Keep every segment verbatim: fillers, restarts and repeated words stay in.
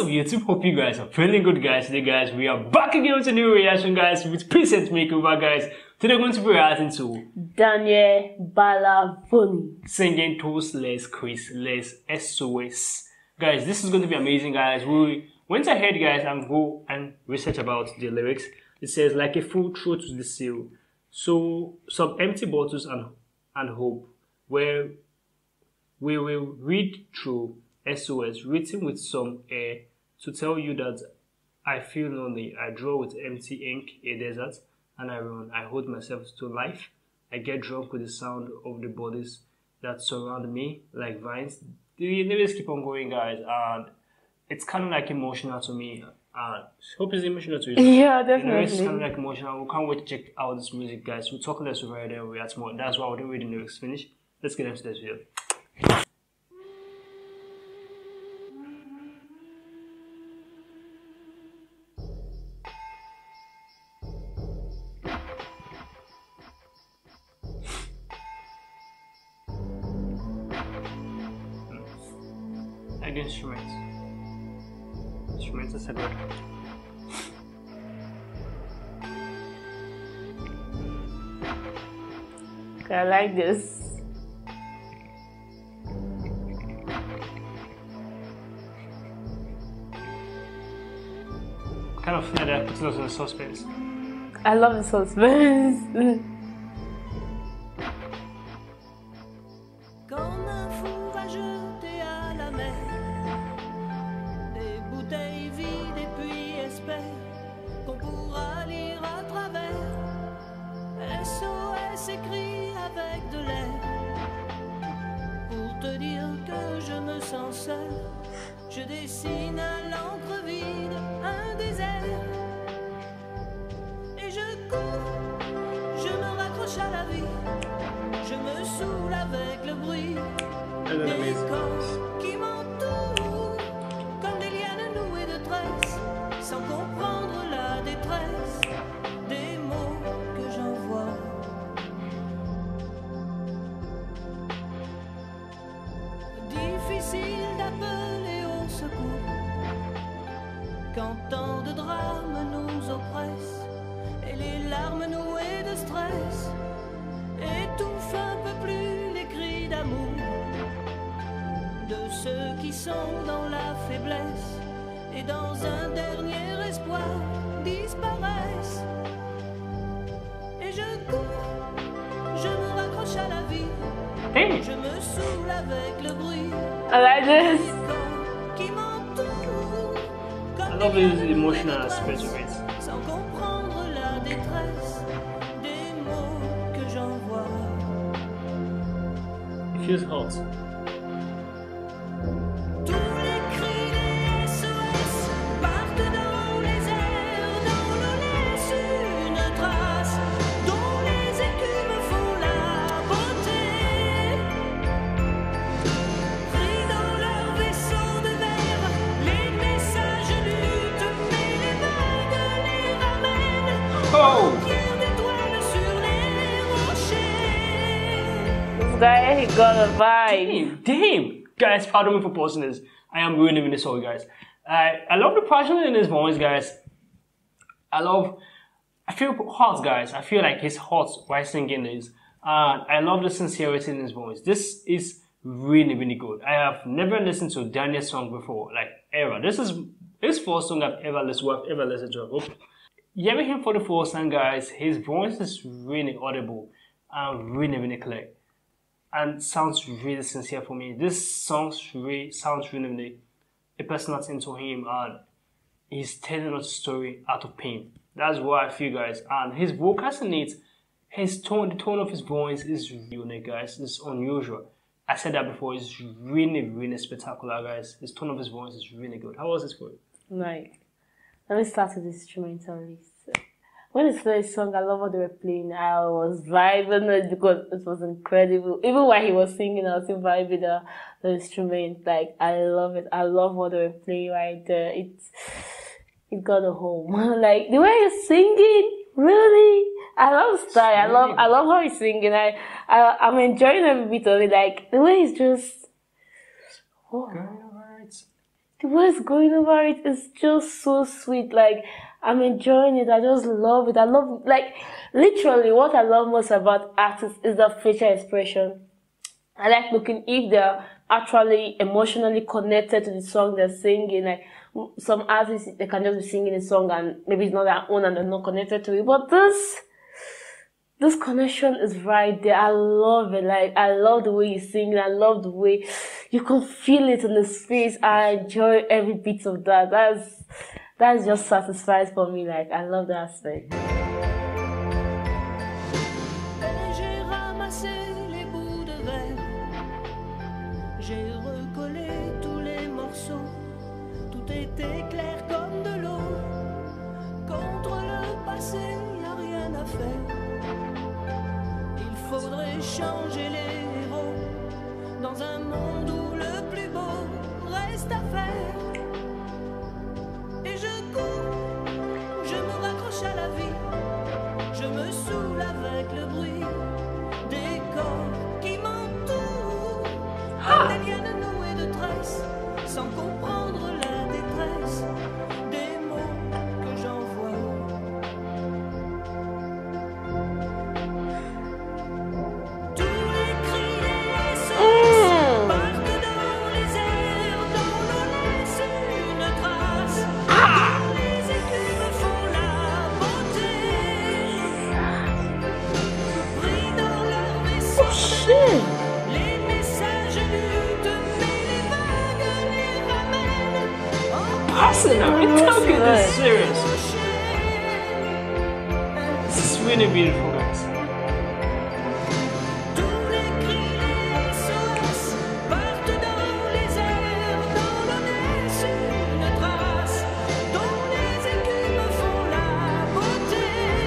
up YouTube? Hope you guys are feeling good, guys. Today guys, we are back again with a new reaction, guys, with preset makeover, guys. Today we're going to be reacting to Daniel Balavoine singing Tous, cris, S O S. Guys, this is going to be amazing, guys. We went ahead, guys, and go and research about the lyrics. It says, like a fool throw to the seal, so some empty bottles and and hope, where we will read through S O S, written with some air, to tell you that I feel lonely. I draw with empty ink a desert, and I run. I hold myself to life. I get drunk with the sound of the bodies that surround me like vines. The lyrics keep on going, guys, and it's kind of like emotional to me. And hope it's emotional to you. Yeah, definitely. The lyrics kind of like emotional. We can't wait to check out this music, guys. We'll talk less over there. We react more. That's why we're doing the lyrics finish. Let's get into this video. Like instruments. Instruments are separate. I like this. Kind of feel that puts us in suspense. I love the suspense. S O S écrit avec de l'air pour te dire que je me sens seul. Je dessine à l'encre vide un désert et je cours, je me raccroche à la vie, je me saoule avec le bruit des corps qui m'entourent comme des lianes nouées de tresses, sans comprendre la détresse des mots que j'envoie. Difficile d'appeler au secours quand tant de drames nous oppressent et les larmes nouées de stress étouffent un peu plus les cris d'amour de ceux qui sont dans la faiblesse et dans un dernier espoir disparaissent. Et je cours, je me raccroche à la vie, hey. Je me saoule avec le bruit. I like this. Qui m'entoure I love his emotional aspect of it. sans comprendre la détresse des mots que j'envoie. It feels hot. Tous les cris des S O S partent dans les airs, dont l'eau laisse une trace, dont les écumes font la beauté. Pris dans leur vaisseau de verre, les messages luttent, mais les vagues les ramènent. Oh! Pierre d'étoiles sur les rochers. This guy, he got a vibe. Damn, damn. Guys, pardon me for posting this. I am ruining this song, guys. I I love the passion in his voice, guys. I love. I feel hot, guys. I feel like he's hot while singing this. And I love the sincerity in his voice. This is really, really good. I have never listened to Daniel's song before, like ever. This is his first song I've ever listened to. I've ever listened to. Oh. Hearing him for the first time, guys, his voice is really audible and really, really clear. And sounds really sincere for me. This song really sounds really, really a personal thing to him, and he's telling us a story out of pain. That's what I feel, guys. And his vocals in it, his tone, the tone of his voice is unique, guys. It's unusual. I said that before. It's really, really spectacular, guys. His tone of his voice is really good. How was this for you? Like, let me start with this instrumental. When it's the song, I love what they were playing. I was vibing it because it was incredible. Even while he was singing, I was still vibing the, the instrument. Like, I love it. I love what they were playing right there. It's, it got a home. Like, the way he's singing, really. I love his style. I love, I love how he's singing. I, I, I'm enjoying every bit of it. Like, the way he's just, oh. the way it's going over it is just so sweet. Like, I'm enjoying it. I just love it. I love, like, literally what I love most about artists is the facial expression. I like looking if they're actually emotionally connected to the song they're singing. Like, some artists, they can just be singing a song and maybe it's not their own and they're not connected to it. But this, this connection is right there. I love it. Like, I love the way you sing. I love the way you can feel it in his face. I enjoy every bit of that. That's, that's just satisfies for me. Like, I love that aspect. J'ai ramassé les bouts de verre, j'ai recollé tous les morceaux, tout était clair comme de l'eau. Contre le passé, y a rien à faire. Il faudrait changer les héros dans un monde où le plus beau reste à faire. Et je cours, je me raccroche à la vie, je me saoule avec le bruit des corps qui m'entourent, comme des lianes nouées de tresses, sans comprendre la détresse des mots que j'envoie. Tous les cris, les S O S partent dans les airs, dont l'on laisse une trace, dont les écumes font la beauté. Pris dans leur vaisseau de l'air, les messages luttent, mais les vagues les ramènent en Awesome, are we talking this serious? crochet. This is really beautiful, guys. Tous les cris, les S O S partent dans les airs, dont l'on laisse une trace, dont les écumes font la beauté.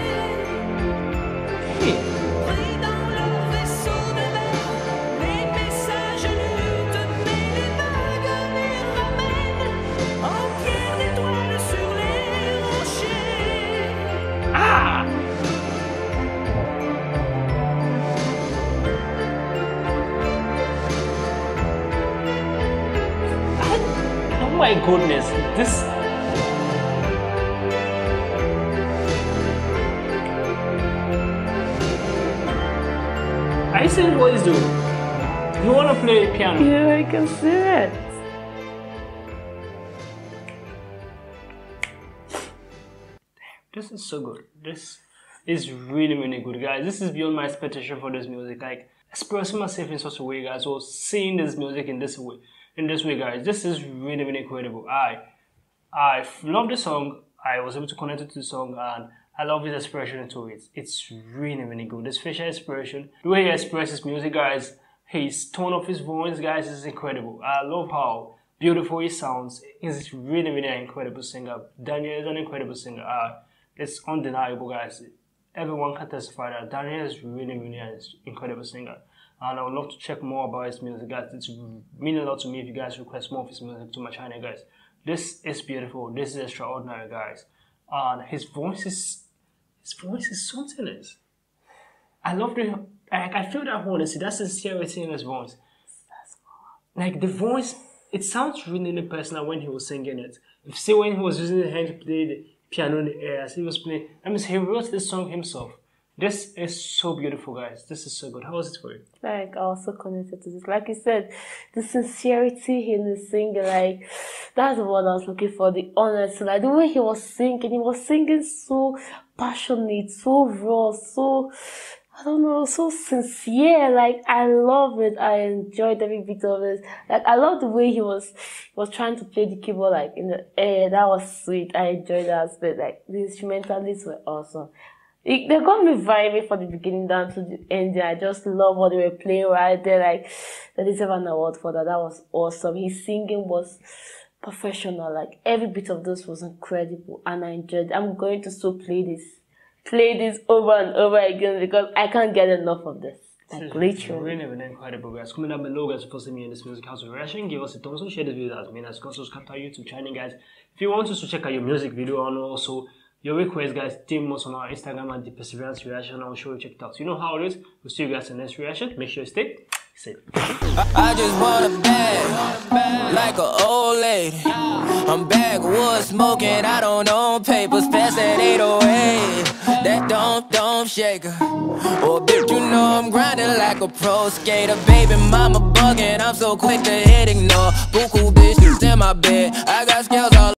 Hey, Pris dans leur vaisseau de verre, les messages luttent, mais les vagues les ramènent en pierre d'étoiles sur les rochers. ah! Oh my goodness, this. Are you seeing what he's doing? You want to play piano? Yeah, I can see it. This is so good. This is really, really good, guys. This is beyond my expectation for this music. Like, expressing myself in such a way, guys, or seeing this music in this way, in this way, guys. This is really, really incredible. I, I love the song. I was able to connect it to the song, and I love his expression into it. It's really, really good. This facial expression, the way he expresses music, guys, his tone of his voice, guys, is incredible. I love how beautiful he sounds. He's really, really an incredible singer. Daniel is an incredible singer. Uh, it's undeniable, guys. Everyone can testify that Daniel is really, really an incredible singer. And I would love to check more about his music, guys. It's mean a lot to me if you guys request more of his music to my channel, guys. This is beautiful. This is extraordinary, guys. And his voice is, his voice is something else. I love the, like, I feel that honesty, that sincerity in his voice. Like, the voice, it sounds really, really personal when he was singing it. If you see when he was using the hand to play the piano in the air, as he was playing, that means he wrote this song himself. This is so beautiful, guys. This is so good. How was it for you? Like, I also connected to this. Like you said, the sincerity in the singing, like, that's what I was looking for, the honesty. Like, the way he was singing, he was singing so passionate, so raw, so, I don't know, so sincere. Like, I love it. I enjoyed every bit of it. Like, I love the way he was, he was trying to play the keyboard, like, in the air. That was sweet. I enjoyed that aspect. Like, the instrumentalists were awesome. It, they got me vibing from the beginning down to the end. I just love what they were playing right there. Like, they deserve an award for that. That was awesome. His singing was professional. Like, every bit of this was incredible, and I enjoyed it. I'm going to still play this, play this over and over again because I can't get enough of this. Like, literally. Really, really incredible, guys. Comment down below, guys, for me in this music house reaction. Give us a thumbs up, share this video as me, and also subscribe to our YouTube channel, guys. If you want us to check out your music video and also your request, guys, team us on our Instagram at the Perseverance Reaction. I'll show you check it out. So you know how it is. We'll see you guys in the next reaction. Make sure you stay safe. I just want a bag, like an old lady. faded. I'm backwoods smoking, I don't own papers. Pass that eight oh eight, that don't, don't shake her. Oh, bitch, you know I'm grinding like a pro skater. Baby mama bugging, I'm so quick to hit ignore. Buku bitches in my bed, I got scales all